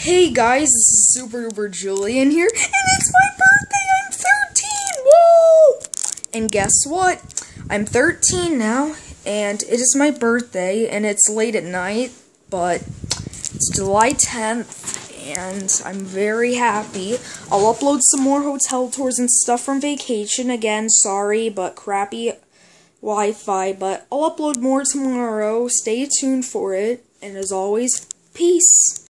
Hey guys, this is Super Uber Julian here, and it's my birthday! I'm 13! Whoa! And guess what? I'm 13 now, and it is my birthday, and it's late at night, but it's July 10th, and I'm very happy. I'll upload some more hotel tours and stuff from vacation. Again, sorry, but crappy Wi-Fi, but I'll upload more tomorrow. Stay tuned for it, and as always, peace!